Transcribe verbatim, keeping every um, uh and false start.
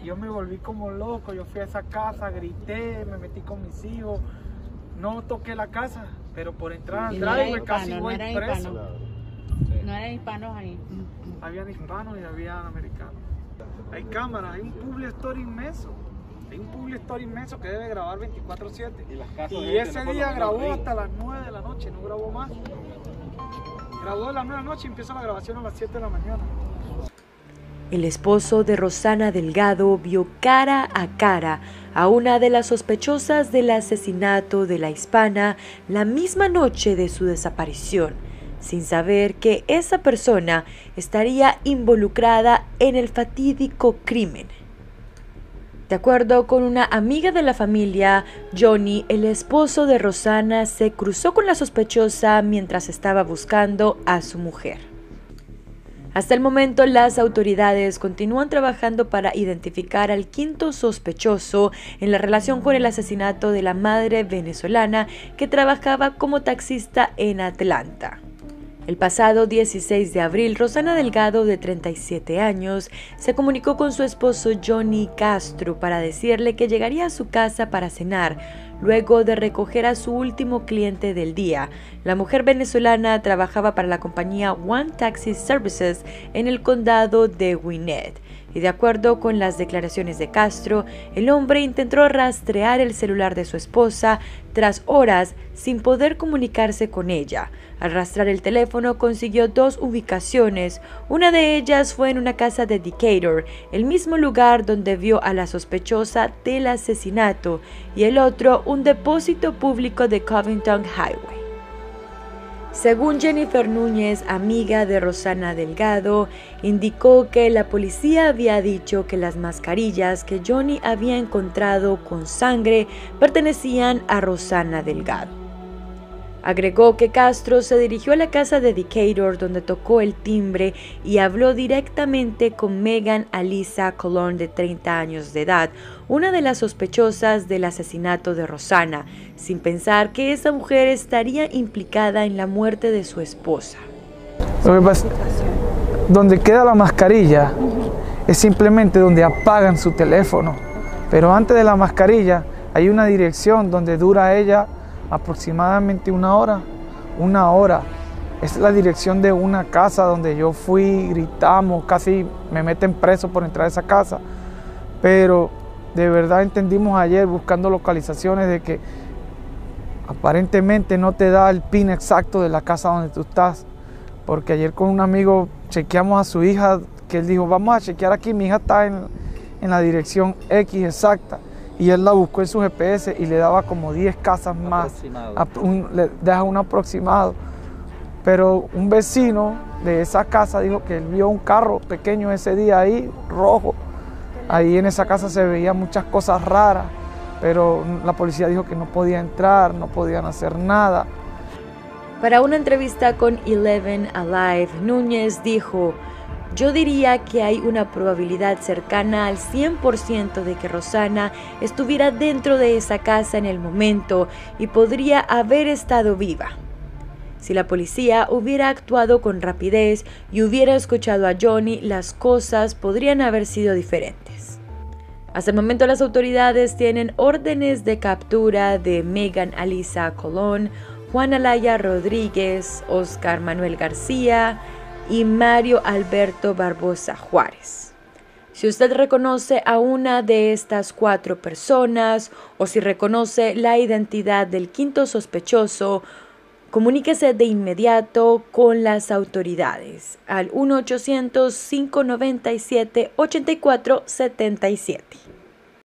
yo me volví como loco, yo fui a esa casa, grité, me metí con mis hijos, no toqué la casa, pero por entrar al driveway casi no voy era preso. Hispano. No eran hispanos ahí. Habían hispanos y habían americanos. Hay cámaras, hay un public store inmenso. Hay un public store inmenso que debe grabar veinticuatro siete. Y, y ese día grabó hasta las nueve de la noche, no grabó más. Grabó a las nueve de la noche y empieza la grabación a las siete de la mañana. El esposo de Rosana Delgado vio cara a cara a una de las sospechosas del asesinato de la hispana la misma noche de su desaparición, sin saber que esa persona estaría involucrada en el fatídico crimen. De acuerdo con una amiga de la familia, Johnny, el esposo de Rosana, se cruzó con la sospechosa mientras estaba buscando a su mujer. Hasta el momento, las autoridades continúan trabajando para identificar al quinto sospechoso en la relación con el asesinato de la madre venezolana que trabajaba como taxista en Atlanta. El pasado dieciséis de abril, Rosana Delgado, de treinta y siete años, se comunicó con su esposo Johnny Castro para decirle que llegaría a su casa para cenar, luego de recoger a su último cliente del día. La mujer venezolana trabajaba para la compañía One Taxi Services en el condado de Gwinnett. Y de acuerdo con las declaraciones de Castro, el hombre intentó rastrear el celular de su esposa tras horas sin poder comunicarse con ella. Al rastrear el teléfono consiguió dos ubicaciones, una de ellas fue en una casa de Decatur, el mismo lugar donde vio a la sospechosa del asesinato, y el otro un depósito público de Covington Highway. Según Jennifer Núñez, amiga de Rosana Delgado, indicó que la policía había dicho que las mascarillas que Johnny había encontrado con sangre pertenecían a Rosana Delgado. Agregó que Castro se dirigió a la casa de Decatur, donde tocó el timbre y habló directamente con Megan Alisa Colón, de treinta años de edad, una de las sospechosas del asesinato de Rosana, sin pensar que esa mujer estaría implicada en la muerte de su esposa. Lo que pasa, donde queda la mascarilla es simplemente donde apagan su teléfono, pero antes de la mascarilla hay una dirección donde dura ella aproximadamente una hora, una hora. Es la dirección de una casa donde yo fui, gritamos, casi me meten preso por entrar a esa casa. Pero de verdad entendimos ayer buscando localizaciones de que aparentemente no te da el pin exacto de la casa donde tú estás. Porque ayer con un amigo chequeamos a su hija, que él dijo, vamos a chequear aquí, mi hija está en, en la dirección X exacta. Y él la buscó en su G P S y le daba como diez casas más, un, le deja un aproximado. Pero un vecino de esa casa dijo que él vio un carro pequeño ese día ahí, rojo. Ahí en esa casa se veían muchas cosas raras, pero la policía dijo que no podía entrar, no podían hacer nada. Para una entrevista con Eleven Alive, Núñez dijo: yo diría que hay una probabilidad cercana al cien por ciento de que Rosana estuviera dentro de esa casa en el momento y podría haber estado viva. Si la policía hubiera actuado con rapidez y hubiera escuchado a Johnny, las cosas podrían haber sido diferentes. Hasta el momento las autoridades tienen órdenes de captura de Megan Alisa Colón, Juan Alaya Rodríguez, Oscar Manuel García y Mario Alberto Barbosa Juárez. Si usted reconoce a una de estas cuatro personas o si reconoce la identidad del quinto sospechoso, comuníquese de inmediato con las autoridades al uno ochocientos, cinco nueve siete, ocho cuatro siete siete.